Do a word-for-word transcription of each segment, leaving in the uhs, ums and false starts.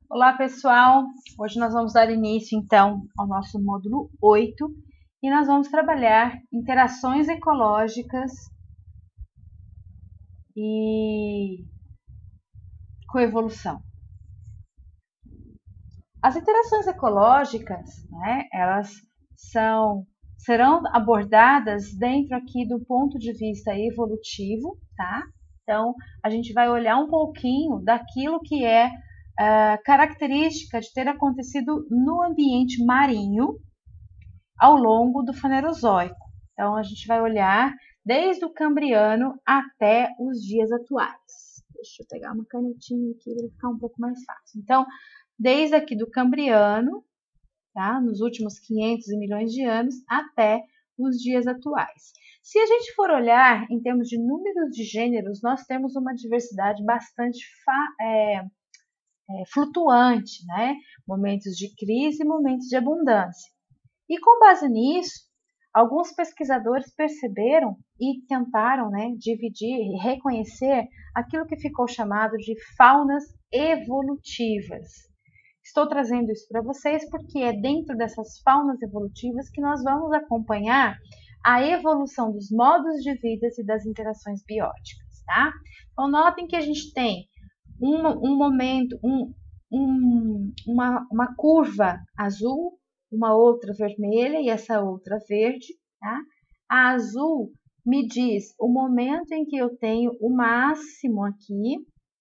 Olá, pessoal! Hoje nós vamos dar início, então, ao nosso módulo oito e nós vamos trabalhar interações ecológicas e coevolução. As interações ecológicas, né, elas são, serão abordadas dentro aqui do ponto de vista evolutivo, tá? Então, a gente vai olhar um pouquinho daquilo que é uh, característica de ter acontecido no ambiente marinho ao longo do Fanerozoico. Então, a gente vai olhar desde o Cambriano até os dias atuais. Deixa eu pegar uma canetinha aqui para ficar um pouco mais fácil. Então, desde aqui do Cambriano, tá? Nos últimos quinhentos milhões de anos, até os dias atuais. Se a gente for olhar em termos de números de gêneros, nós temos uma diversidade bastante é, é, flutuante, né? Momentos de crise e momentos de abundância. E com base nisso, alguns pesquisadores perceberam e tentaram, né, dividir e reconhecer aquilo que ficou chamado de faunas evolutivas. Estou trazendo isso para vocês porque é dentro dessas faunas evolutivas que nós vamos acompanhar a evolução dos modos de vida e das interações bióticas, tá? Então, notem que a gente tem um, um momento, um, um, uma, uma curva azul, uma outra vermelha e essa outra verde, tá? A azul me diz o momento em que eu tenho o máximo aqui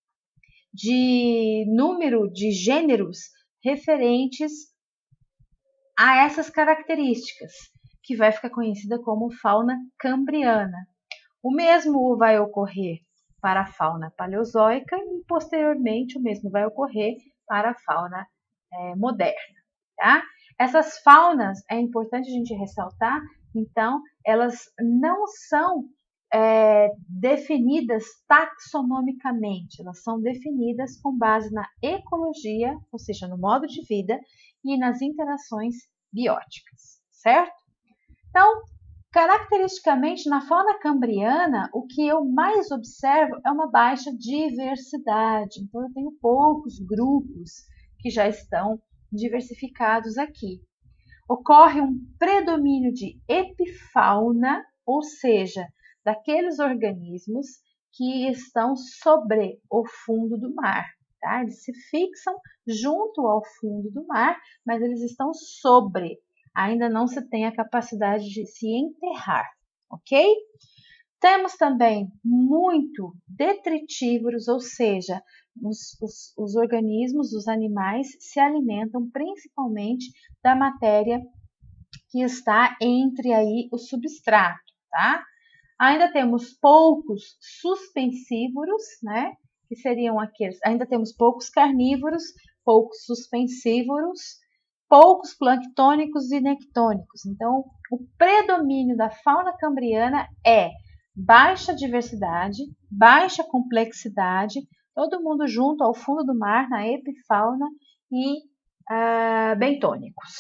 de número de gêneros referentes a essas características, que vai ficar conhecida como fauna cambriana. O mesmo vai ocorrer para a fauna paleozoica e, posteriormente, o mesmo vai ocorrer para a fauna é, moderna, tá? Essas faunas, é importante a gente ressaltar, então, elas não são é, definidas taxonomicamente, elas são definidas com base na ecologia, ou seja, no modo de vida e nas interações bióticas, certo? Então, caracteristicamente, na fauna cambriana, o que eu mais observo é uma baixa diversidade. Então, eu tenho poucos grupos que já estão diversificados aqui. Ocorre um predomínio de epifauna, ou seja, daqueles organismos que estão sobre o fundo do mar. Tá? Eles se fixam junto ao fundo do mar, mas eles estão sobre. Ainda não se tem a capacidade de se enterrar, ok? Temos também muito detritívoros, ou seja, os, os, os organismos, os animais, se alimentam principalmente da matéria que está entre aí o substrato, tá? Ainda temos poucos suspensívoros, né? Que seriam aqueles. Ainda temos poucos carnívoros, poucos suspensívoros, poucos planctônicos e nectônicos. Então, o predomínio da fauna cambriana é baixa diversidade, baixa complexidade, todo mundo junto ao fundo do mar, na epifauna e uh, bentônicos.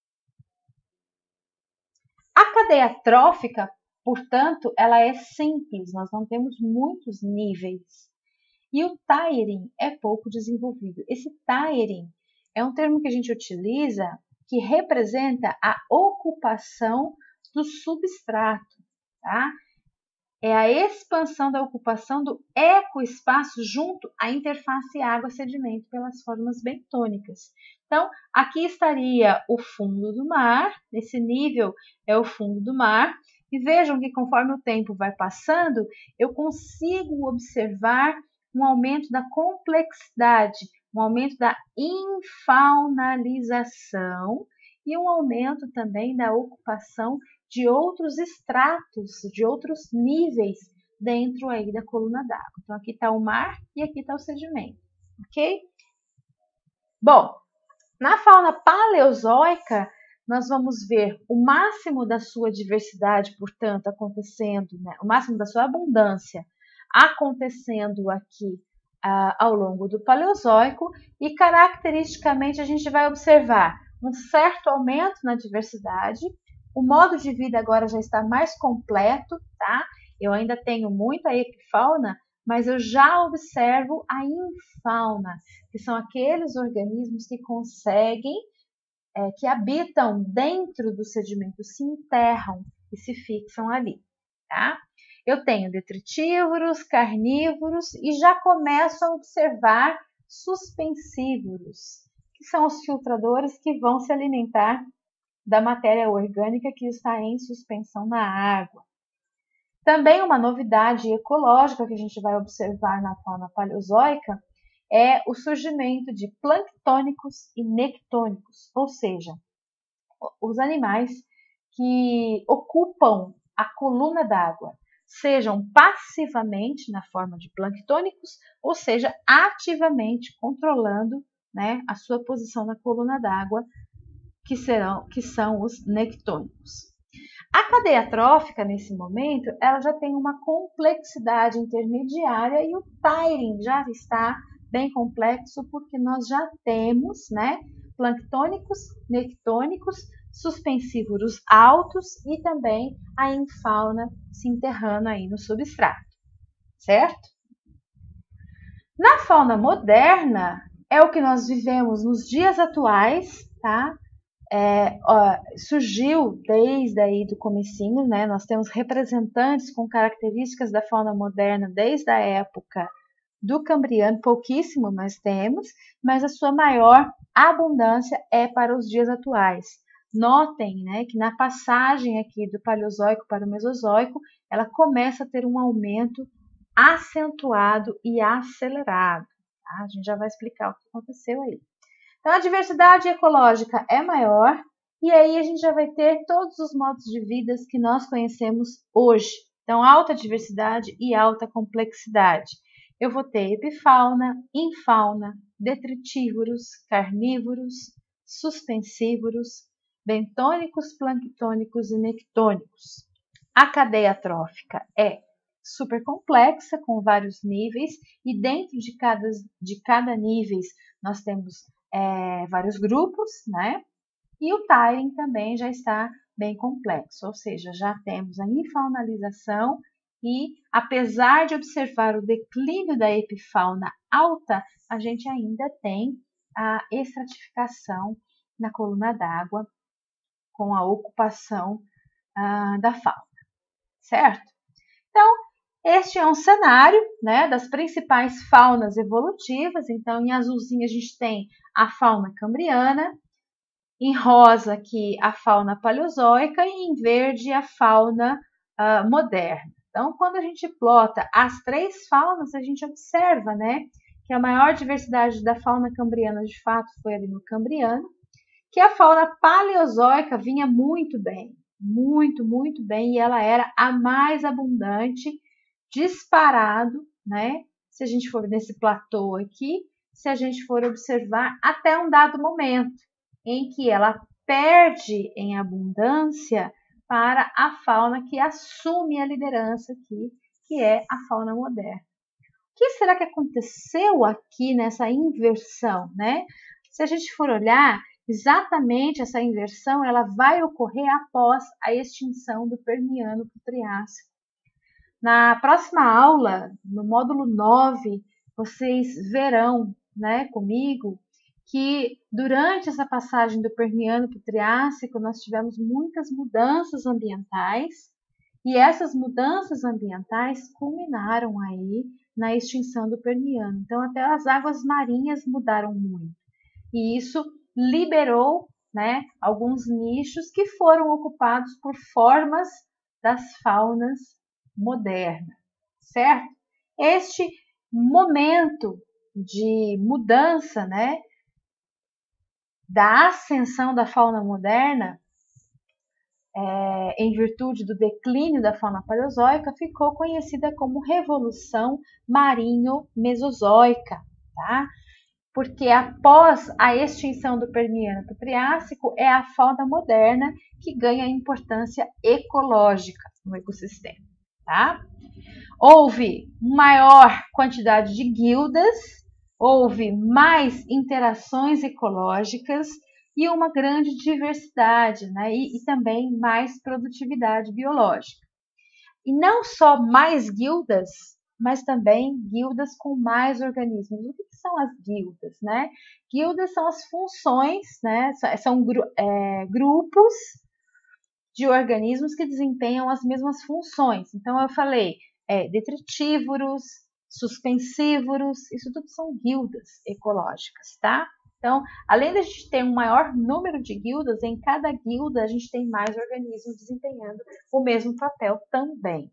A cadeia trófica, portanto, ela é simples, nós não temos muitos níveis. E o tiering é pouco desenvolvido. Esse tiering é um termo que a gente utiliza que representa a ocupação do substrato, tá? É a expansão da ocupação do ecoespaço junto à interface água-sedimento pelas formas bentônicas. Então, aqui estaria o fundo do mar, esse nível é o fundo do mar, e vejam que conforme o tempo vai passando, eu consigo observar um aumento da complexidade, um aumento da infaunalização e um aumento também da ocupação de outros estratos, de outros níveis dentro aí da coluna d'água. Então, aqui está o mar e aqui está o sedimento, ok? Bom, na fauna paleozoica, nós vamos ver o máximo da sua diversidade, portanto, acontecendo, né? O máximo da sua abundância acontecendo aqui uh, ao longo do Paleozoico e, caracteristicamente, a gente vai observar um certo aumento na diversidade. O modo de vida agora já está mais completo, tá? Eu ainda tenho muita epifauna, mas eu já observo a infauna, que são aqueles organismos que conseguem, é, que habitam dentro do sedimento, se enterram e se fixam ali, tá? Eu tenho detritívoros, carnívoros e já começo a observar suspensívoros, que são os filtradores que vão se alimentar da matéria orgânica que está em suspensão na água. Também uma novidade ecológica que a gente vai observar na fauna paleozoica é o surgimento de planctônicos e nectônicos, ou seja, os animais que ocupam a coluna d'água, sejam passivamente na forma de planctônicos, ou seja, ativamente controlando, né, a sua posição na coluna d'água, que serão, que são os nectônicos. A cadeia trófica, nesse momento, ela já tem uma complexidade intermediária e o tiring já está bem complexo, porque nós já temos, né, planctônicos, nectônicos, suspensívoros altos e também a infauna se enterrando aí no substrato, certo? Na fauna moderna, é o que nós vivemos nos dias atuais, tá? É, ó, surgiu desde aí do comecinho, né? Nós temos representantes com características da fauna moderna desde a época do Cambriano, pouquíssimo nós temos, mas a sua maior abundância é para os dias atuais. Notem, né, que na passagem aqui do Paleozoico para o Mesozoico, ela começa a ter um aumento acentuado e acelerado. Tá? A gente já vai explicar o que aconteceu aí. Então, a diversidade ecológica é maior e aí a gente já vai ter todos os modos de vida que nós conhecemos hoje. Então, alta diversidade e alta complexidade. Eu vou ter epifauna, infauna, detritívoros, carnívoros, suspensívoros, bentônicos, planctônicos e nectônicos. A cadeia trófica é super complexa, com vários níveis, e dentro de cada, de cada nível nós temos É, vários grupos, né? E o tiring também já está bem complexo, ou seja, já temos a infaunalização e, apesar de observar o declínio da epifauna alta, a gente ainda tem a estratificação na coluna d'água com a ocupação ah, da fauna, certo? Então, este é um cenário, né, das principais faunas evolutivas. Então, em azulzinho a gente tem a fauna cambriana, em rosa aqui a fauna paleozoica e em verde a fauna uh, moderna. Então, quando a gente plota as três faunas, a gente observa, né, que a maior diversidade da fauna cambriana de fato foi ali no Cambriano, que a fauna paleozoica vinha muito bem, muito, muito bem, e ela era a mais abundante, disparado, né? Se a gente for nesse platô aqui, se a gente for observar até um dado momento em que ela perde em abundância para a fauna que assume a liderança aqui, que é a fauna moderna. O que será que aconteceu aqui nessa inversão, né? Se a gente for olhar, exatamente essa inversão ela vai ocorrer após a extinção do Permiano para o Triássico. Na próxima aula, no módulo nove, vocês verão, né, comigo, que durante essa passagem do Permiano para o Triássico, nós tivemos muitas mudanças ambientais, e essas mudanças ambientais culminaram aí na extinção do Permiano. Então, até as águas marinhas mudaram muito. E isso liberou, né, alguns nichos que foram ocupados por formas das faunas moderna, certo? Este momento de mudança, né, da ascensão da fauna moderna, é, em virtude do declínio da fauna paleozoica, ficou conhecida como Revolução Marinho-Mesozoica, tá? Porque após a extinção do Permiano para o Triássico, é a fauna moderna que ganha importância ecológica no ecossistema. Tá? Houve maior quantidade de guildas, houve mais interações ecológicas e uma grande diversidade, né? e, e também mais produtividade biológica. E não só mais guildas, mas também guildas com mais organismos. O que são as guildas, né? Guildas são as funções, né? São é, grupos de organismos que desempenham as mesmas funções. Então, eu falei é, detritívoros, suspensívoros, isso tudo são guildas ecológicas, tá? Então, além de a gente ter um maior número de guildas, em cada guilda a gente tem mais organismos desempenhando o mesmo papel também.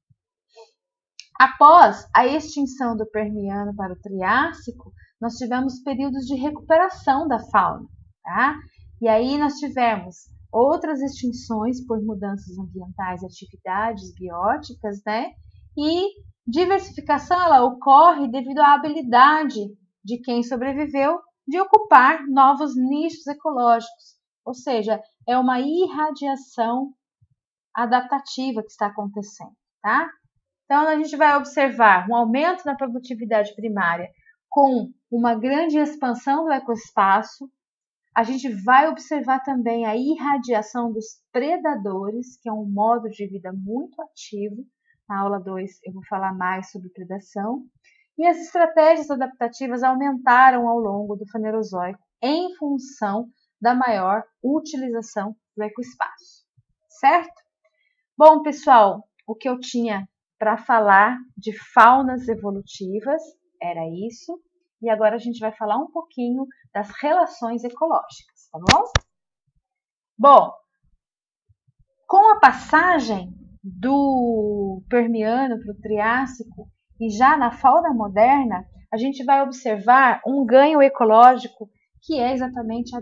Após a extinção do Permiano para o Triássico, nós tivemos períodos de recuperação da fauna, tá? E aí nós tivemos outras extinções por mudanças ambientais e atividades bióticas, né? E diversificação ela ocorre devido à habilidade de quem sobreviveu de ocupar novos nichos ecológicos, ou seja, é uma irradiação adaptativa que está acontecendo, tá? Então, a gente vai observar um aumento na produtividade primária com uma grande expansão do ecoespaço. A gente vai observar também a irradiação dos predadores, que é um modo de vida muito ativo. Na aula dois eu vou falar mais sobre predação. E as estratégias adaptativas aumentaram ao longo do Fanerozoico em função da maior utilização do ecoespaço. Certo? Bom, pessoal, o que eu tinha para falar de faunas evolutivas era isso. E agora a gente vai falar um pouquinho das relações ecológicas, tá bom? Bom, com a passagem do Permiano para o Triássico e já na fauna moderna, a gente vai observar um ganho ecológico que é exatamente a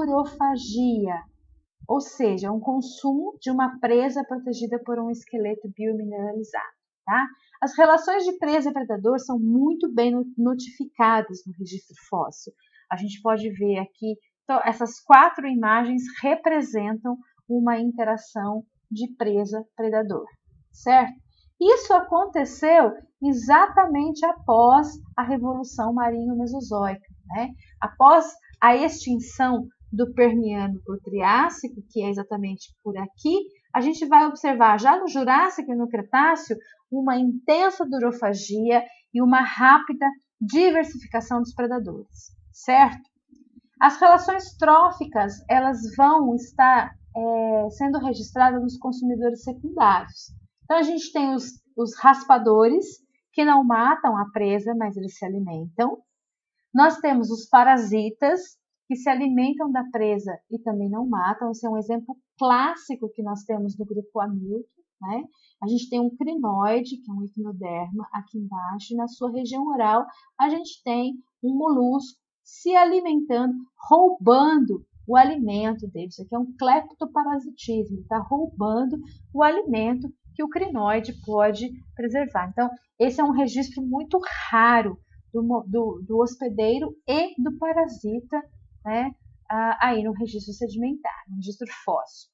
durofagia, ou seja, um consumo de uma presa protegida por um esqueleto biomineralizado. Tá? As relações de presa e predador são muito bem notificadas no registro fóssil. A gente pode ver aqui, então, essas quatro imagens representam uma interação de presa-predador, certo? Isso aconteceu exatamente após a Revolução Marinho-Mesozoica, né? Após a extinção do Permiano para o Triássico, que é exatamente por aqui, a gente vai observar já no Jurássico e no Cretáceo uma intensa durofagia e uma rápida diversificação dos predadores, certo? As relações tróficas, elas vão estar é, sendo registradas nos consumidores secundários. Então, a gente tem os, os raspadores, que não matam a presa, mas eles se alimentam. Nós temos os parasitas, que se alimentam da presa e também não matam. Esse é um exemplo clássico que nós temos no grupo Hamilton, né? A gente tem um crinoide, que é um equinoderma, aqui embaixo, e na sua região oral a gente tem um molusco se alimentando, roubando o alimento dele. Isso aqui é um cleptoparasitismo, está roubando o alimento que o crinoide pode preservar. Então, esse é um registro muito raro do, do, do hospedeiro e do parasita, né, aí no registro sedimentar, no registro fóssil.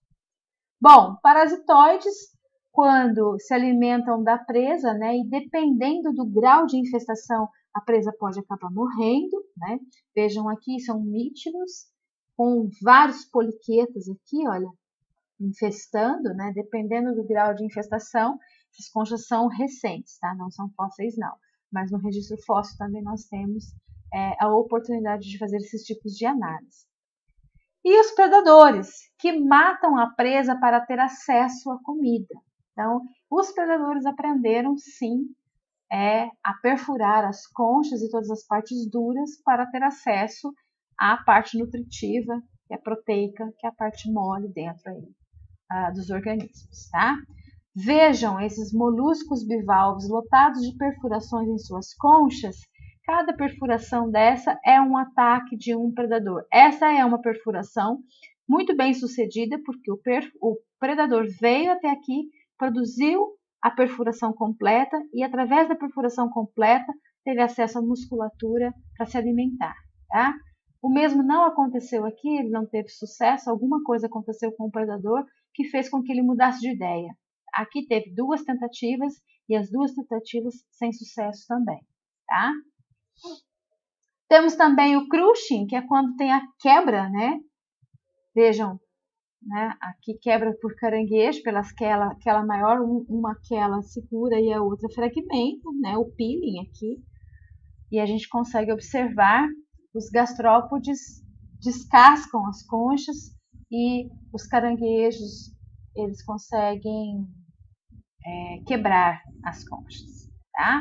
Bom, parasitoides, quando se alimentam da presa, né, e dependendo do grau de infestação, a presa pode acabar morrendo, né? Vejam aqui, são mítilos com vários poliquetos aqui, olha, infestando, né? Dependendo do grau de infestação, essas conchas são recentes, tá? Não são fósseis, não. Mas no registro fóssil também nós temos é, a oportunidade de fazer esses tipos de análise. E os predadores, que matam a presa para ter acesso à comida. Então, os predadores aprenderam, sim, é, a perfurar as conchas e todas as partes duras para ter acesso à parte nutritiva, que é proteica, que é a parte mole dentro aí, uh, dos organismos, tá? Vejam esses moluscos bivalves lotados de perfurações em suas conchas. Cada perfuração dessa é um ataque de um predador. Essa é uma perfuração muito bem sucedida, porque o, o predador veio até aqui, produziu a perfuração completa e, através da perfuração completa, teve acesso à musculatura para se alimentar. Tá? O mesmo não aconteceu aqui, ele não teve sucesso, alguma coisa aconteceu com o predador que fez com que ele mudasse de ideia. Aqui teve duas tentativas e as duas tentativas sem sucesso também. Tá? Temos também o crushing, que é quando tem a quebra, né? Vejam, né? Aqui quebra por caranguejo, pelas quela, aquela maior, um, uma quela segura e a outra fragmenta, né? O peeling aqui. E a gente consegue observar os gastrópodes descascam as conchas e os caranguejos, eles conseguem é, quebrar as conchas, tá?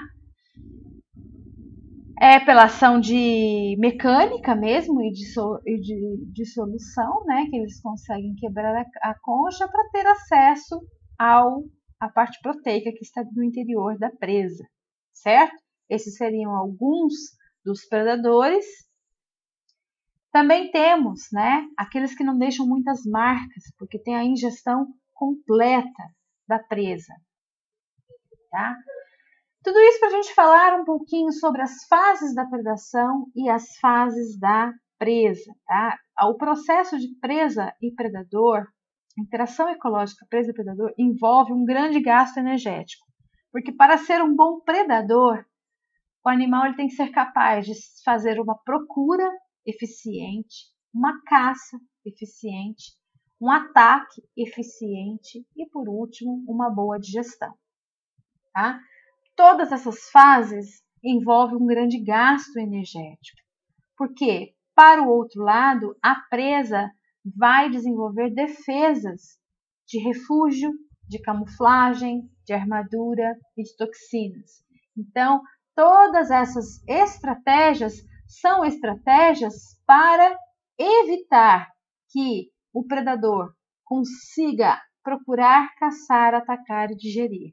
É pela ação de mecânica mesmo e de, so, e de, de solução, né, que eles conseguem quebrar a, a concha para ter acesso ao a parte proteica que está no interior da presa, certo? Esses seriam alguns dos predadores. Também temos, né, aqueles que não deixam muitas marcas, porque tem a ingestão completa da presa, tá? Tudo isso para a gente falar um pouquinho sobre as fases da predação e as fases da presa, tá? O processo de presa e predador, a interação ecológica presa e predador, envolve um grande gasto energético, porque para ser um bom predador, o animal ele tem que ser capaz de fazer uma procura eficiente, uma caça eficiente, um ataque eficiente e, por último, uma boa digestão, tá? Todas essas fases envolvem um grande gasto energético, porque, para o outro lado, a presa vai desenvolver defesas de refúgio, de camuflagem, de armadura e de toxinas. Então, todas essas estratégias são estratégias para evitar que o predador consiga procurar, caçar, atacar e digerir.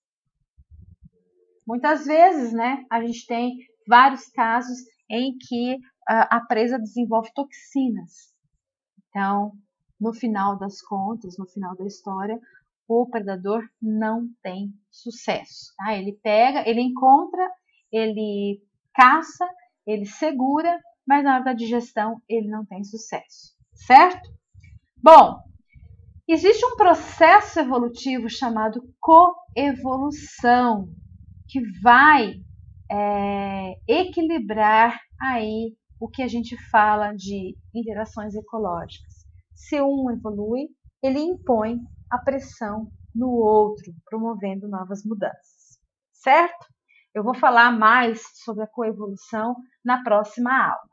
Muitas vezes, né, a gente tem vários casos em que uh, a presa desenvolve toxinas. Então, no final das contas, no final da história, o predador não tem sucesso. Tá? Ele pega, ele encontra, ele caça, ele segura, mas na hora da digestão ele não tem sucesso, certo? Bom, existe um processo evolutivo chamado coevolução, que vai é, equilibrar aí o que a gente fala de interações ecológicas. Se um evolui, ele impõe a pressão no outro, promovendo novas mudanças, certo? Eu vou falar mais sobre a coevolução na próxima aula.